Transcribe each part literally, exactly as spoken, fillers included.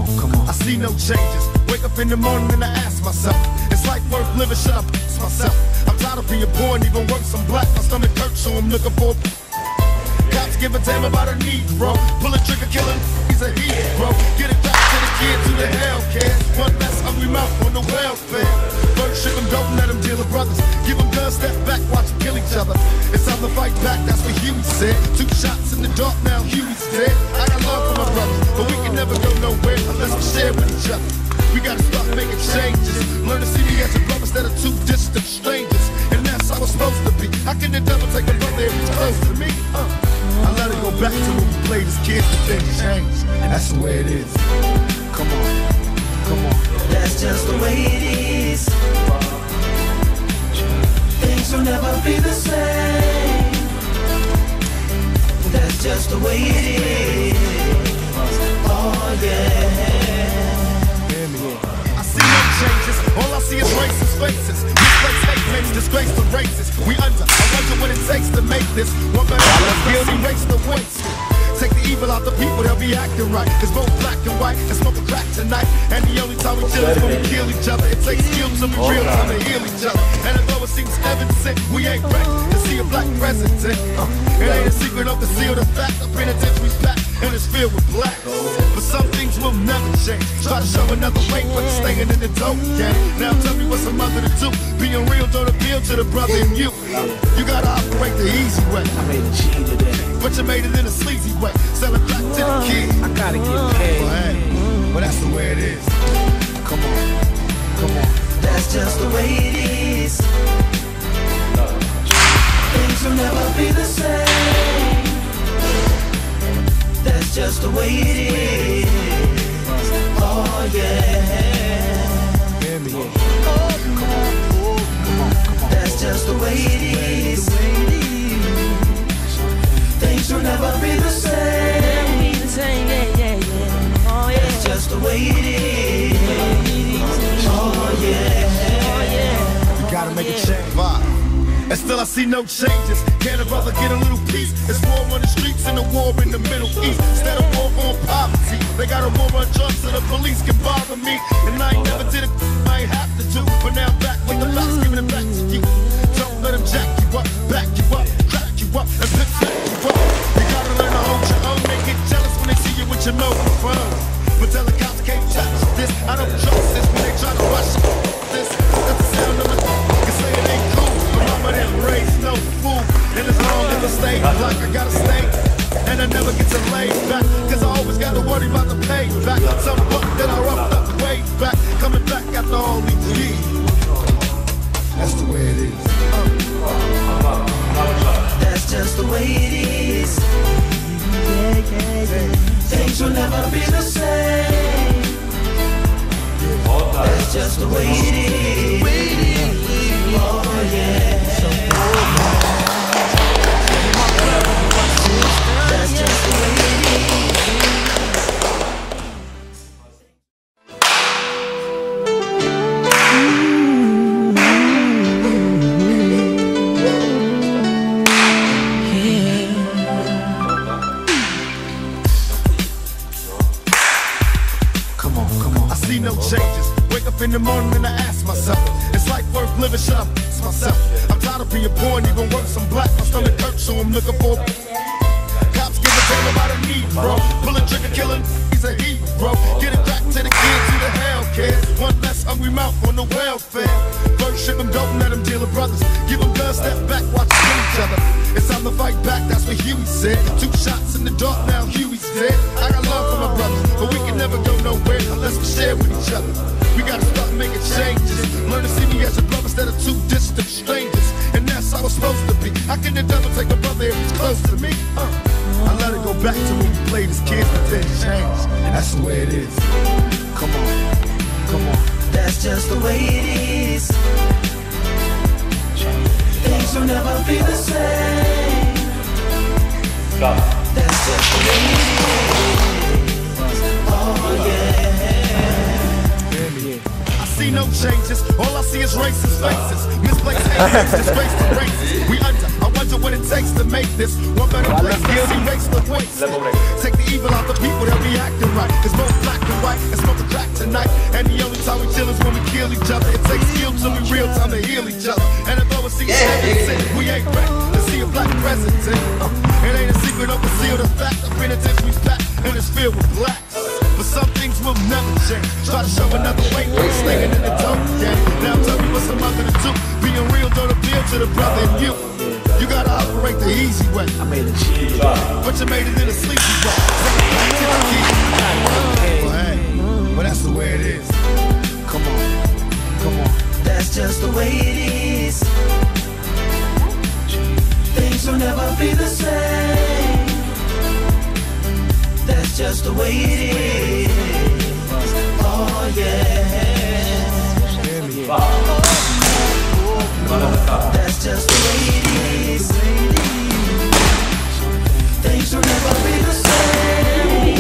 come on. I see no changes. Wake up in the morning and I ask myself, is life worth living? Should I piss myself? I'm tired of being poor and even worse, I'm black. My stomach hurts, so I'm looking for. Cops give a damn about a Negro. Pull a trigger, killing, he's a hero. Get it back to the kids who the hell cares. One less hungry mouth on the welfare. First ship them, don't let them deal with brothers. Give them guns, step back, watch them kill each other. It's time to fight back, that's what Huey said. Two shots in the dark, now Huey's dead. I got love for my brothers, but we can never go nowhere unless we share with each other. We gotta start making changes. Learn to see me as a brother instead of two distant strangers. And that's how it's supposed to be. How can the devil take a brother if he's close to me? Uh. I let it go back to when we played as kids, but things changed. And that's the way it is. Come on, come on. That's just the way it is. Things will never be the same. That's just the way it is. Oh yeah. I see no changes. All I see is racist faces. Disgrace hate makes disgrace to races. We under. I wonder what it takes to make this one better. Guilty race to waste. Take the evil out the people, they'll be acting right. It's both black and white and smoking crack tonight. And the only time we chill is when we kill each other. It takes skills to be real time to heal each other. And although it seems evident, we ain't ready to see a black president. Uh, it ain't a secret of concealed the fact. The penitentiary's packed and it's filled with blacks. But some things will never change. Try to show another way, but you're staying in the dope game. Now tell me what's a mother to do. Being real don't appeal to the brother in you. You gotta operate the easy way. I made a G today, but you made it in a sleazy way. Sell it back to the kids. I gotta get paid. Well, hey, well, that's the way it is. Come on, come on. That's just the way it is. Things will never be the same. That's just the way it is. Oh yeah. Hear me. Oh, come on, come on, come on. That's just the way it is. Things will never be the same. Yeah, yeah, yeah. Oh, yeah. That's just the way it is. Oh yeah. Oh, yeah. You gotta make a change. Vibe. And still I see no changes. Can a brother get a little peace? It's war on the streets and a war in the Middle East. Instead of war on poverty, they got a war on drugs so the police can bother me. And I ain't never did it, I ain't have to do. But now I'm back with the facts, giving it back to you. Don't let them jack you up, back you up, crack you up, and pick you up. You gotta learn to hold your own. They get jealous when they see you with your microphone. But tell the cops can't touch this. I don't trust this when they try to rush this. That's the sound of it. You say it ain't cool, but mama didn't raise no fool. And as long as I stay like I gotta stay, and I never get to lay back, cause I always gotta worry about the payback. Some buck that I roughed up way back, coming back after all these years. That's the way it is. That's just the way it is. Yeah, yeah, yeah. Things will never be the same. That's just the way it is. Oh yeah. That's just the way it is. No changes. Wake up in the morning and I ask myself, is life worth living? Should I piss myself? I'm tired of being poor and even worse, I'm black. My stomach hurts, so I'm looking for. Cops give a damn about a Negro. Pull a trigger, killing, he's a hero. Get it back to the kids who the hell cares. One less hungry mouth on the welfare. First ship them, don't let them deal with brothers. Give them guns, step back, watch them kill each other. It's time to fight back, that's what Huey said. Two shots in the dark, now Huey's dead. I got love for my brothers, but we can never go nowhere unless we share with each other. We gotta start making changes. Learn to see me as a brother instead of two distant strangers. And that's how it's supposed to be. How can the devil take a brother if he's close to me? Uh, I let it go back to when we played as kids, but things changed. And that's the way it is. Come on, come on. That's just the way it is. Things will never be the same. That's just the way it is. Oh yeah. I see no changes. All I see is racist faces. Misplaced hate, disgrace to races. We under. I wonder what it takes to make this one better place. Let's erase the waste. Take the evil out the people, they'll be acting right. It's both black and white and smoke a crack tonight. And the only time we chill is when we kill each other. It takes skill till we real time to heal each other. And although it's yeah, yeah, yeah. we ain't ready to see a black president. Uh, it ain't a secret or conceal the fact. The penitentiary's packed and it's filled with blacks. But some things will never change. Try to show another way, we're slinging in the dope game. Now tell me what's a mother to do. Being real don't appeal to the brother in you. You gotta operate the easy way. I made a cheat. But you made it in a sleepy way. Well, hey, well that's the way it is. Come on, come on. That's just the way it is. Things will never be the same. That's just the way it is. Oh yeah. That's just the way it is. Things will never be the same.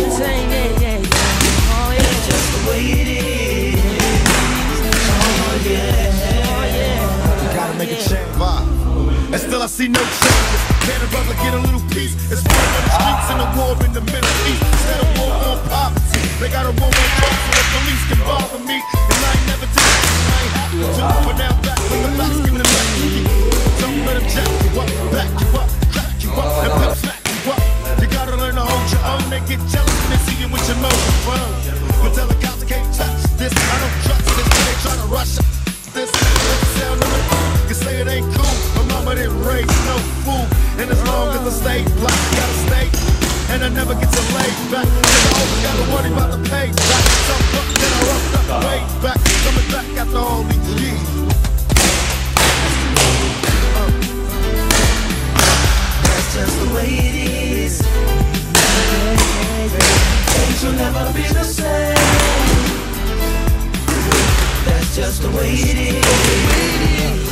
That's just the way it is. Oh yeah. You gotta make a change. Wow. And still I see no changes. Can a brother get a little peace? It's war on the streets and a war in the Middle East. Instead of war on poverty, they got a war on drugs so the police can bother me. And I ain't never did it, I ain't happy to. But now back with the facts, giving it back to you. Don't let them jack you up, back you up, crack you up, and pimp smack you up. You gotta learn to hold your own. They get jealous when they see you with your nose phone. But tell the cops I can't touch this. I don't trust this. They try to rush it. This sound of it. You say it ain't cool. My mama didn't raise no fool. And as long as I stay black, I gotta stay. And I never get to lay back. And I always gotta worry about the pay back. Some fuck that I roughed up way back. Coming back after all these years. Uh. That's just the way it is. Things will never be the same. That's just the way it is.